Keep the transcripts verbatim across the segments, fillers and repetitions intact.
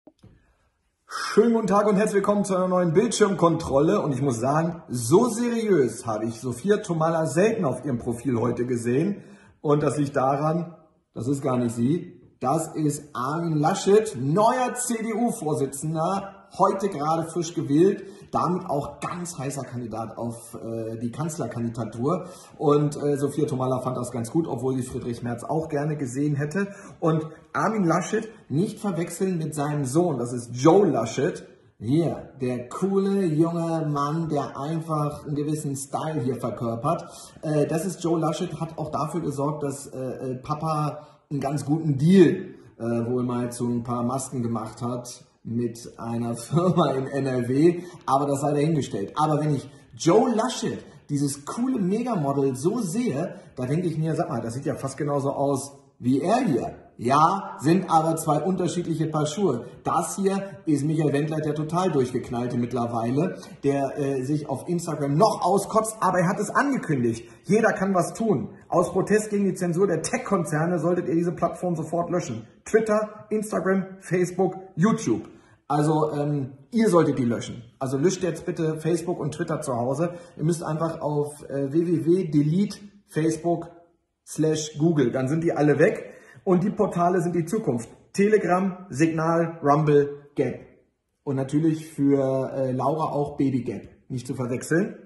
Schönen guten Tag und herzlich willkommen zu einer neuen Bildschirmkontrolle. Und ich muss sagen, so seriös habe ich Sophia Tomalla selten auf ihrem Profil heute gesehen. Und das liegt daran, das ist gar nicht sie, das ist Armin Laschet, neuer C D U-Vorsitzender, heute gerade frisch gewählt, damit auch ganz heißer Kandidat auf äh, die Kanzlerkandidatur. Und äh, Sophia Tomalla fand das ganz gut, obwohl sie Friedrich Merz auch gerne gesehen hätte. Und Armin Laschet nicht verwechseln mit seinem Sohn, das ist Joe Laschet. Hier, der coole junge Mann, der einfach einen gewissen Style hier verkörpert. Äh, das ist Joe Laschet, hat auch dafür gesorgt, dass äh, Papa einen ganz guten Deal äh, wohl mal zu ein paar Masken gemacht hat mit einer Firma in N R W, aber das sei dahingestellt. Aber wenn ich Joe Laschet, dieses coole Megamodel, so sehe, da denke ich mir, sag mal, das sieht ja fast genauso aus wie er hier. Ja, sind aber zwei unterschiedliche Paar Schuhe. Das hier ist Michael Wendler, der total durchgeknallte mittlerweile, der äh, sich auf Instagram noch auskotzt, aber er hat es angekündigt. Jeder kann was tun. Aus Protest gegen die Zensur der Tech-Konzerne solltet ihr diese Plattform sofort löschen. Twitter, Instagram, Facebook, YouTube. Also ähm, ihr solltet die löschen. Also löscht jetzt bitte Facebook und Twitter zu Hause. Ihr müsst einfach auf äh, w w w punkt delete facebook slash google. Dann sind die alle weg. Und die Portale sind die Zukunft. Telegram, Signal, Rumble, Gap. Und natürlich für äh, Laura auch Baby Gap. Nicht zu verwechseln.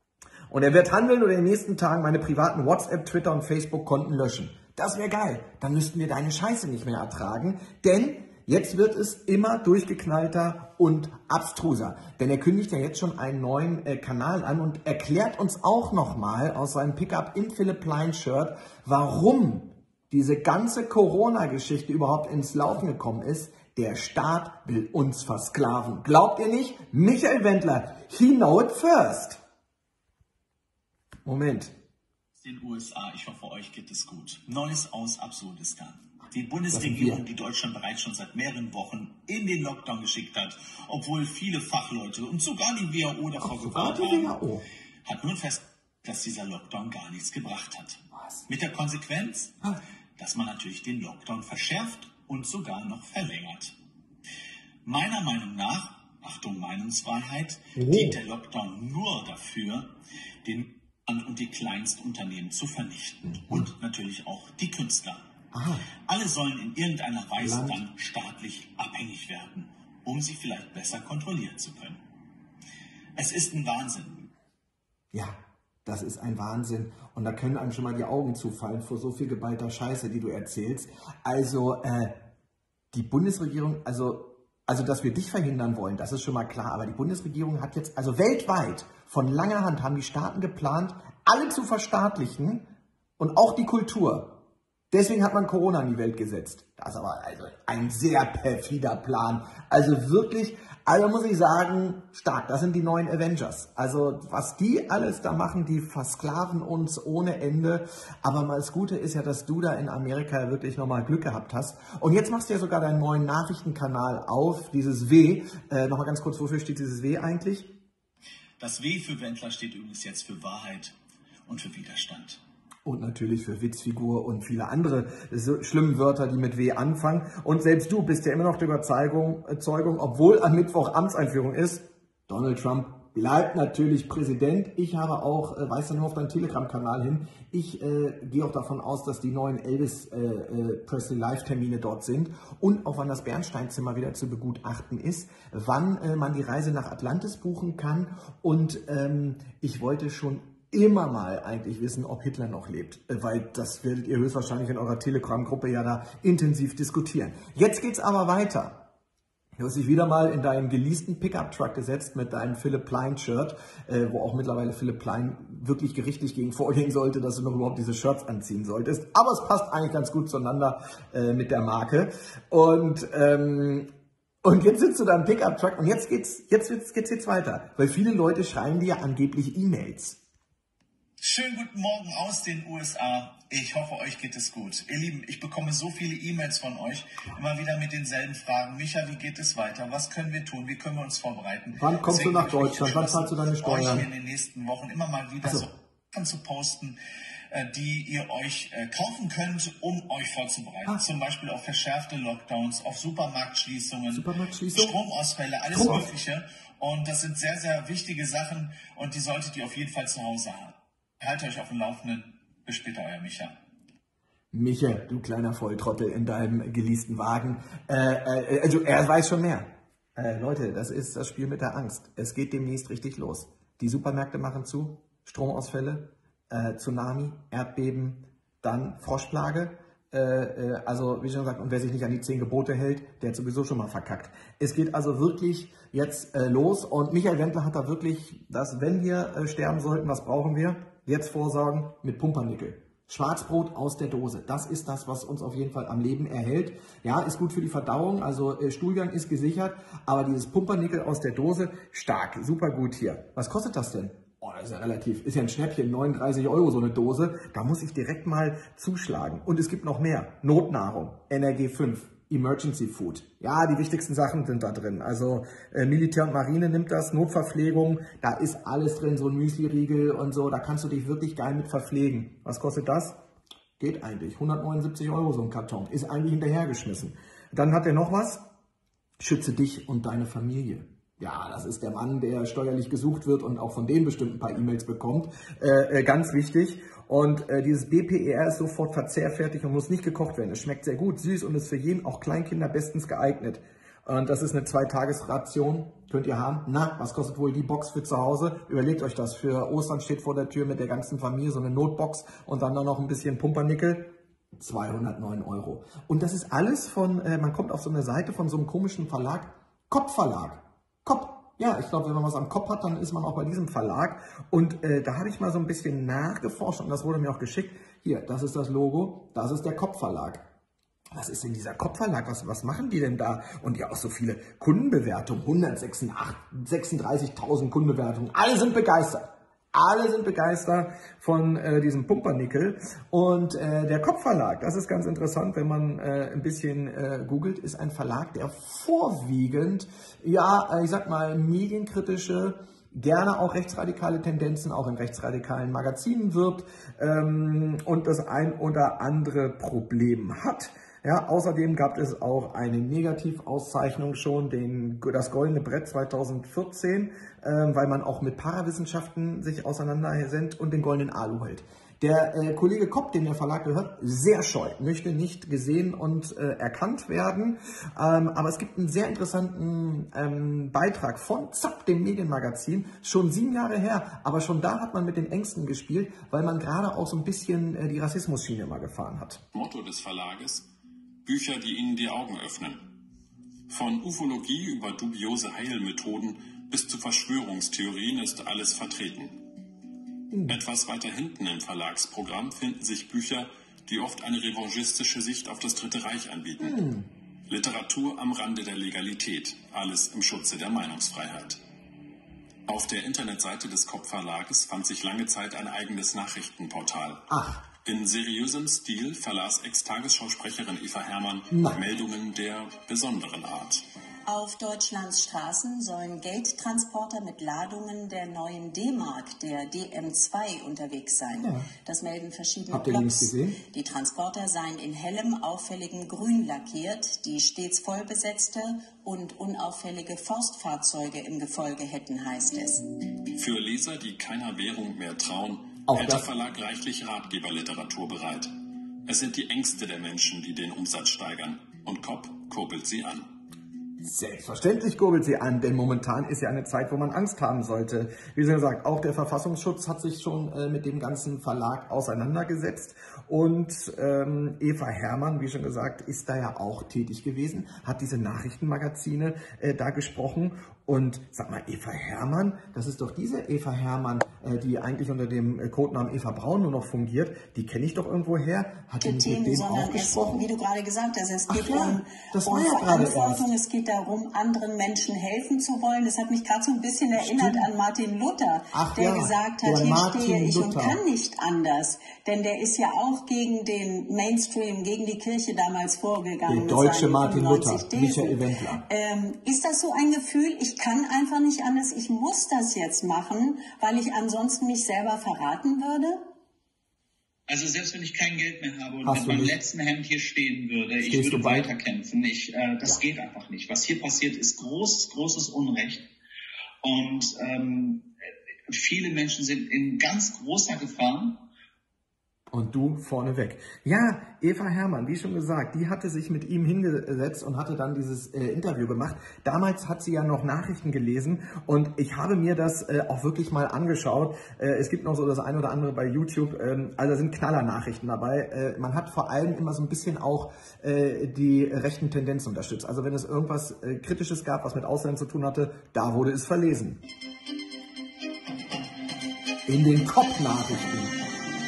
Und er wird handeln und in den nächsten Tagen meine privaten WhatsApp, Twitter und Facebook-Konten löschen. Das wäre geil. Dann müssten wir deine Scheiße nicht mehr ertragen. Denn jetzt wird es immer durchgeknallter und abstruser. Denn er kündigt ja jetzt schon einen neuen äh, Kanal an und erklärt uns auch nochmal aus seinem Pickup im Philipp Plein Shirt, warum diese ganze Corona-Geschichte überhaupt ins Laufen gekommen ist. Der Staat will uns versklaven. Glaubt ihr nicht? Michael Wendler, he know it first. Moment. Den U S A, ich hoffe, euch geht es gut. Neues aus Absurdistan. Die Bundesregierung, die Deutschland bereits schon seit mehreren Wochen in den Lockdown geschickt hat, obwohl viele Fachleute und sogar die W H O davor gewarnt haben, hat nun fest, dass dieser Lockdown gar nichts gebracht hat. Was? Mit der Konsequenz, dass man natürlich den Lockdown verschärft und sogar noch verlängert. Meiner Meinung nach, Achtung Meinungsfreiheit, oh. dient der Lockdown nur dafür, den und die Kleinstunternehmen zu vernichten. Mhm. Und natürlich auch die Künstler. Aha. Alle sollen in irgendeiner Weise Land. dann staatlich abhängig werden, um sie vielleicht besser kontrollieren zu können. Es ist ein Wahnsinn. Ja, das ist ein Wahnsinn. Und da können einem schon mal die Augen zufallen vor so viel geballter Scheiße, die du erzählst. Also, äh, die Bundesregierung, also, also, dass wir dich verhindern wollen, das ist schon mal klar. Aber die Bundesregierung hat jetzt, also weltweit, von langer Hand haben die Staaten geplant, alle zu verstaatlichen und auch die Kultur. Deswegen hat man Corona in die Welt gesetzt. Das ist aber also ein sehr perfider Plan. Also wirklich, also muss ich sagen, stark. Das sind die neuen Avengers. Also was die alles da machen, die versklaven uns ohne Ende. Aber mal das Gute ist ja, dass du da in Amerika wirklich nochmal Glück gehabt hast. Und jetzt machst du ja sogar deinen neuen Nachrichtenkanal auf, dieses W. Äh, nochmal ganz kurz, wofür steht dieses W eigentlich? Das W für Wendler steht übrigens jetzt für Wahrheit und für Widerstand. Und natürlich für Witzfigur und viele andere so schlimmen Wörter, die mit W anfangen. Und selbst du bist ja immer noch der Überzeugung, Überzeugung, obwohl am Mittwoch Amtseinführung ist, Donald Trump bleibt natürlich Präsident. Ich habe auch, äh, weise nur auf deinen Telegram-Kanal hin, ich äh, gehe auch davon aus, dass die neuen Elvis äh, äh, Presley Live-Termine dort sind und auch wann das Bernsteinzimmer wieder zu begutachten ist, wann äh, man die Reise nach Atlantis buchen kann. Und ähm, ich wollte schon immer mal eigentlich wissen, ob Hitler noch lebt, weil das werdet ihr höchstwahrscheinlich in eurer Telegram-Gruppe ja da intensiv diskutieren. Jetzt geht's aber weiter. Du hast dich wieder mal in deinen geleasten Pickup-Truck gesetzt mit deinem Philipp Plein-Shirt, äh, wo auch mittlerweile Philipp Plein wirklich gerichtlich gegen vorgehen sollte, dass du noch überhaupt diese Shirts anziehen solltest. Aber es passt eigentlich ganz gut zueinander äh, mit der Marke. Und ähm, Und jetzt sitzt du da im Pickup-Truck und jetzt geht's, jetzt geht's, geht's jetzt weiter. Weil viele Leute schreiben dir angeblich E-Mails. Schönen guten Morgen aus den U S A. Ich hoffe, euch geht es gut. Ihr Lieben, ich bekomme so viele E-Mails von euch, immer wieder mit denselben Fragen. Micha, wie geht es weiter? Was können wir tun? Wie können wir uns vorbereiten? Wann kommst Deswegen du nach Deutschland? Wann zahlst du deine Steuern? Euch in den nächsten Wochen immer mal wieder so, so zu posten, die ihr euch kaufen könnt, um euch vorzubereiten. Ah. Zum Beispiel auf verschärfte Lockdowns, auf Supermarktschließungen, Supermarktschließung? Stromausfälle, alles Strom. Mögliche. Und das sind sehr, sehr wichtige Sachen und die solltet ihr auf jeden Fall zu Hause haben. Haltet euch auf dem Laufenden. Bis später, euer Micha. Micha, du kleiner Volltrottel in deinem geleasten Wagen. Äh, äh, also er weiß schon mehr. Äh, Leute, das ist das Spiel mit der Angst. Es geht demnächst richtig los. Die Supermärkte machen zu, Stromausfälle, äh, Tsunami, Erdbeben, dann Froschplage. Äh, äh, also wie schon gesagt, und wer sich nicht an die zehn Gebote hält, der hat sowieso schon mal verkackt. Es geht also wirklich jetzt äh, los und Michael Wendler hat da wirklich, dass wenn wir äh, sterben sollten, was brauchen wir? Jetzt vorsorgen mit Pumpernickel. Schwarzbrot aus der Dose, das ist das, was uns auf jeden Fall am Leben erhält. Ja, ist gut für die Verdauung, also äh, Stuhlgang ist gesichert, aber dieses Pumpernickel aus der Dose, stark, super gut hier. Was kostet das denn? Oh, das ist ja relativ, ist ja ein Schnäppchen, neununddreißig Euro so eine Dose. Da muss ich direkt mal zuschlagen. Und es gibt noch mehr. Notnahrung, N R G fünf, Emergency Food. Ja, die wichtigsten Sachen sind da drin. Also äh, Militär und Marine nimmt das, Notverpflegung, da ist alles drin, so ein Müsli-Riegel und so. Da kannst du dich wirklich geil mit verpflegen. Was kostet das? Geht eigentlich. hundertneunundsiebzig Euro so ein Karton. Ist eigentlich hinterhergeschmissen. Dann hat er noch was. Schütze dich und deine Familie. Ja, das ist der Mann, der steuerlich gesucht wird und auch von dem bestimmt ein paar E-Mails bekommt. Äh, äh, ganz wichtig. Und äh, dieses B P E R ist sofort verzehrfertig und muss nicht gekocht werden. Es schmeckt sehr gut, süß und ist für jeden, auch Kleinkinder, bestens geeignet. Und das ist eine Zwei-Tages-Ration, könnt ihr haben. Na, was kostet wohl die Box für zu Hause? Überlegt euch das. Für Ostern steht vor der Tür mit der ganzen Familie so eine Notbox und dann noch ein bisschen Pumpernickel. zweihundertneun Euro. Und das ist alles von, äh, man kommt auf so eine Seite von so einem komischen Verlag, Kopp Verlag. Kopp. Ja, ich glaube, wenn man was am Kopf hat, dann ist man auch bei diesem Verlag. Und äh, da habe ich mal so ein bisschen nachgeforscht und das wurde mir auch geschickt. Hier, das ist das Logo, das ist der Kopp Verlag. Was ist denn dieser Kopp Verlag? Was, was machen die denn da? Und ja, auch so viele Kundenbewertungen, hundertsechsunddreißigtausend Kundenbewertungen. Alle sind begeistert. Alle sind begeistert von äh, diesem Pumpernickel. Und äh, der Kopp Verlag, das ist ganz interessant, wenn man äh, ein bisschen äh, googelt, ist ein Verlag, der vorwiegend, ja, äh, ich sag mal, medienkritische, gerne auch rechtsradikale Tendenzen, auch in rechtsradikalen Magazinen wirbt ähm, und das ein oder andere Problem hat. Ja, außerdem gab es auch eine Negativauszeichnung schon, den, das Goldene Brett zweitausendvierzehn, äh, weil man auch mit Parawissenschaften sich auseinandersetzt und den Goldenen Alu hält. Der äh, Kollege Kopp, dem der Verlag gehört, sehr scheu, möchte nicht gesehen und äh, erkannt werden. Ähm, aber es gibt einen sehr interessanten ähm, Beitrag von Zapp, dem Medienmagazin, schon sieben Jahre her. Aber schon da hat man mit den Ängsten gespielt, weil man gerade auch so ein bisschen äh, die Rassismusschiene mal gefahren hat. Motto des Verlages: Bücher, die Ihnen die Augen öffnen. Von Ufologie über dubiose Heilmethoden bis zu Verschwörungstheorien ist alles vertreten. Mhm. Etwas weiter hinten im Verlagsprogramm finden sich Bücher, die oft eine revanchistische Sicht auf das Dritte Reich anbieten. Mhm. Literatur am Rande der Legalität, alles im Schutze der Meinungsfreiheit. Auf der Internetseite des Kopp Verlages fand sich lange Zeit ein eigenes Nachrichtenportal. Ach. In seriösem Stil verlas Ex-Tagesschausprecherin Eva Hermann Nein. Meldungen der besonderen Art. Auf Deutschlands Straßen sollen Geldtransporter mit Ladungen der neuen D-Mark, der D M zwei, unterwegs sein. Ja. Das melden verschiedene Habt ihr die nicht Blogs. gesehen? Die Transporter seien in hellem, auffälligem Grün lackiert, die stets vollbesetzte und unauffällige Forstfahrzeuge im Gefolge hätten, heißt es. Für Leser, die keiner Währung mehr trauen, Auch hält der das. Verlag reichlich Ratgeberliteratur bereit. Es sind die Ängste der Menschen, die den Umsatz steigern. Und Kopp kurbelt sie an. Selbstverständlich kurbelt sie an, denn momentan ist ja eine Zeit, wo man Angst haben sollte. Wie schon gesagt, auch der Verfassungsschutz hat sich schon äh, mit dem ganzen Verlag auseinandergesetzt. Und ähm, Eva Hermann, wie schon gesagt, ist da ja auch tätig gewesen, hat diese Nachrichtenmagazine äh, da gesprochen. Und sag mal, Eva Hermann, das ist doch diese Eva Hermann, äh, die eigentlich unter dem äh, Codenamen Eva Braun nur noch fungiert. Die kenne ich doch irgendwo her. Hat die mit Themen, dem sondern auch gesprochen? Es, wie du gerade gesagt hast, es Ach geht ja, um, das um war ja gerade Verantwortung, erst. es geht darum, anderen Menschen helfen zu wollen. Das hat mich gerade so ein bisschen erinnert Stimmt. an Martin Luther, Ach der ja, gesagt der hat, hier Martin stehe ich und Luther. kann nicht anders. Denn der ist ja auch gegen den Mainstream, gegen die Kirche damals vorgegangen. Der deutsche mit seinen Martin Luther, fünfundneunzig Thesen. Michael Wendler. Ähm, ist das so ein Gefühl, ich kann einfach nicht anders, ich muss das jetzt machen, weil ich ansonsten mich selber verraten würde? Also selbst wenn ich kein Geld mehr habe und Hast mit du meinem nicht. letzten Hemd hier stehen würde, Stehst ich würde du bei? weiterkämpfen. Ich, äh, das Ja. geht einfach nicht. Was hier passiert, ist großes, großes Unrecht. Und ähm, viele Menschen sind in ganz großer Gefahr. Und du vorneweg. Ja, Eva Herrmann, wie schon gesagt, die hatte sich mit ihm hingesetzt und hatte dann dieses äh, Interview gemacht. Damals hat sie ja noch Nachrichten gelesen und ich habe mir das äh, auch wirklich mal angeschaut. Äh, es gibt noch so das ein oder andere bei YouTube. Ähm, also da sind Knallernachrichten dabei. Äh, man hat vor allem immer so ein bisschen auch äh, die rechten Tendenzen unterstützt. Also wenn es irgendwas äh, Kritisches gab, was mit Ausländern zu tun hatte, da wurde es verlesen. In den Kopfnachrichten.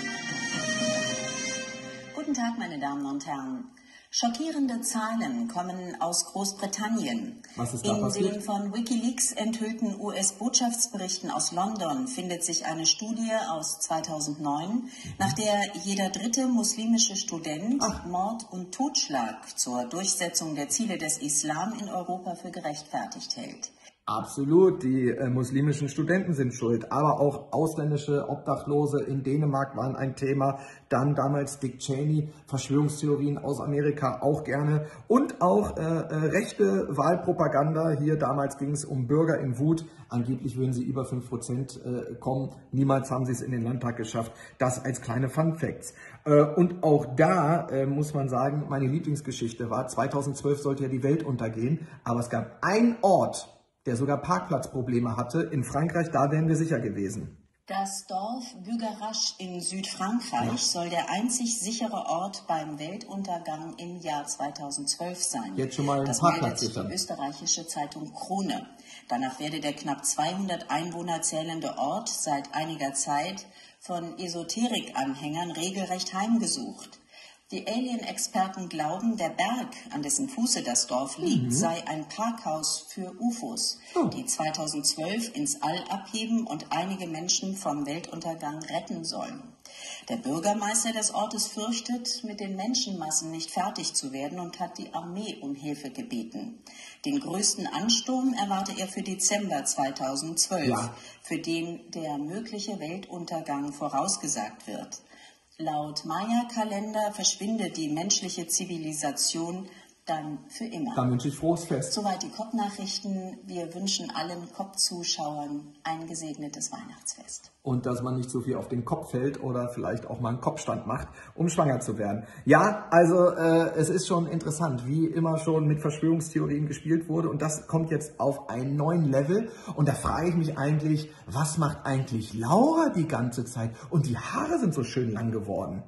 Guten Tag, meine Damen und Herren. Schockierende Zahlen kommen aus Großbritannien. Was ist da In passiert? den von Wikileaks enthüllten U S-Botschaftsberichten aus London findet sich eine Studie aus zweitausendneun, nach der jeder dritte muslimische Student Ach. Mord und Totschlag zur Durchsetzung der Ziele des Islam in Europa für gerechtfertigt hält. Absolut, die äh, muslimischen Studenten sind schuld, aber auch ausländische Obdachlose in Dänemark waren ein Thema. Dann damals Dick Cheney, Verschwörungstheorien aus Amerika auch gerne und auch äh, äh, rechte Wahlpropaganda. Hier damals ging es um Bürger in Wut. Angeblich würden sie über fünf Prozent äh, kommen. Niemals haben sie es in den Landtag geschafft. Das als kleine Fun Facts. Äh, und auch da äh, muss man sagen, meine Lieblingsgeschichte war, zweitausendzwölf sollte ja die Welt untergehen, aber es gab einen Ort, der sogar Parkplatzprobleme hatte. In Frankreich, da wären wir sicher gewesen. Das Dorf Bugarache in Südfrankreich soll der einzig sichere Ort beim Weltuntergang im Jahr zweitausendzwölf sein. Jetzt schon mal einen Das Parkplatz meldet sichern. die österreichische Zeitung Krone. Danach werde der knapp zweihundert Einwohner zählende Ort seit einiger Zeit von Esoterik-Anhängern regelrecht heimgesucht. Die Alien-Experten glauben, der Berg, an dessen Fuße das Dorf liegt, Mhm. sei ein Parkhaus für U F Os, Oh. die zweitausendzwölf ins All abheben und einige Menschen vom Weltuntergang retten sollen. Der Bürgermeister des Ortes fürchtet, mit den Menschenmassen nicht fertig zu werden und hat die Armee um Hilfe gebeten. Den größten Ansturm erwarte er für Dezember zweitausendzwölf, Ja. für den der mögliche Weltuntergang vorausgesagt wird. Laut Maya-Kalender verschwindet die menschliche Zivilisation dann für immer. Dann wünsche ich frohes Fest. Soweit die Kopfnachrichten. Wir wünschen allen Kopfzuschauern ein gesegnetes Weihnachtsfest. Und dass man nicht so viel auf den Kopf fällt oder vielleicht auch mal einen Kopfstand macht, um schwanger zu werden. Ja, also äh, es ist schon interessant, wie immer schon mit Verschwörungstheorien gespielt wurde. Und das kommt jetzt auf einen neuen Level. Und da frage ich mich eigentlich, was macht eigentlich Laura die ganze Zeit? Und die Haare sind so schön lang geworden.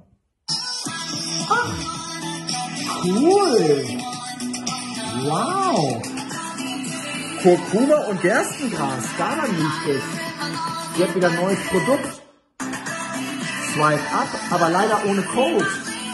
Ah, cool. Wow. Kurkuma und Gerstengras, daran liegt es. Sie hat wieder ein neues Produkt. Swipe up, aber leider ohne Code.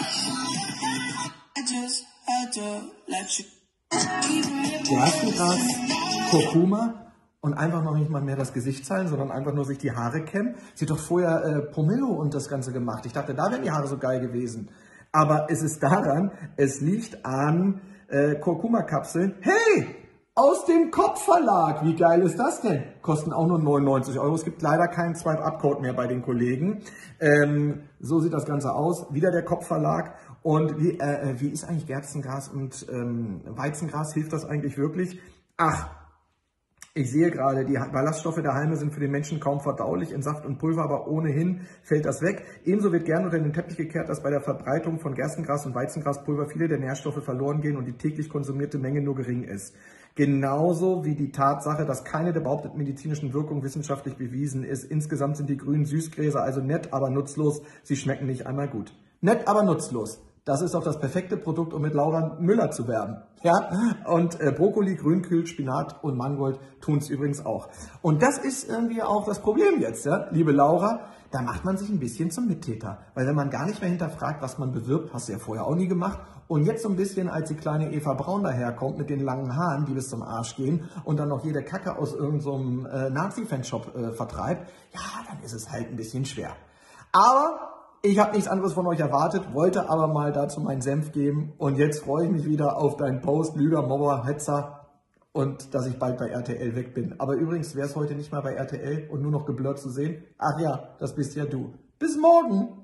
Gerstengras, Kurkuma und einfach noch nicht mal mehr das Gesicht zeigen, sondern einfach nur sich die Haare kämmen. Sie hat doch vorher äh, Pomelo und das Ganze gemacht. Ich dachte, da wären die Haare so geil gewesen. Aber es ist daran, es liegt an äh, Kurkuma-Kapseln. Hey! Aus dem Kopfverlag. Wie geil ist das denn? Kosten auch nur neunundneunzig Euro. Es gibt leider keinen Swipe-Up-Code mehr bei den Kollegen. Ähm, so sieht das Ganze aus. Wieder der Kopfverlag. Und wie, äh, wie ist eigentlich Gerstengras und ähm, Weizengras? Hilft das eigentlich wirklich? Ach, ich sehe gerade, die Ballaststoffe der Halme sind für den Menschen kaum verdaulich, in Saft und Pulver, aber ohnehin fällt das weg. Ebenso wird gern unter den Teppich gekehrt, dass bei der Verbreitung von Gerstengras und Weizengraspulver viele der Nährstoffe verloren gehen und die täglich konsumierte Menge nur gering ist. Genauso wie die Tatsache, dass keine der behaupteten medizinischen Wirkungen wissenschaftlich bewiesen ist. Insgesamt sind die grünen Süßgräser also nett, aber nutzlos. Sie schmecken nicht einmal gut. Nett, aber nutzlos. Das ist doch das perfekte Produkt, um mit Laura Müller zu werben. Ja? Und äh, Brokkoli, Grünkohl, Spinat und Mangold tun es übrigens auch. Und das ist irgendwie auch das Problem jetzt, ja? Liebe Laura. Da macht man sich ein bisschen zum Mittäter. Weil wenn man gar nicht mehr hinterfragt, was man bewirbt, hast du ja vorher auch nie gemacht. Und jetzt so ein bisschen, als die kleine Eva Braun daherkommt mit den langen Haaren, die bis zum Arsch gehen und dann noch jede Kacke aus irgendeinem so äh, Nazi-Fanshop äh, vertreibt, ja, dann ist es halt ein bisschen schwer. Aber ich habe nichts anderes von euch erwartet, wollte aber mal dazu meinen Senf geben. Und jetzt freue ich mich wieder auf deinen Post, Lüger, Mobber, Hetzer. Und dass ich bald bei R T L weg bin. Aber übrigens, wer ist heute nicht mal bei R T L und nur noch geblurrt zu sehen? Ach ja, das bist ja du. Bis morgen!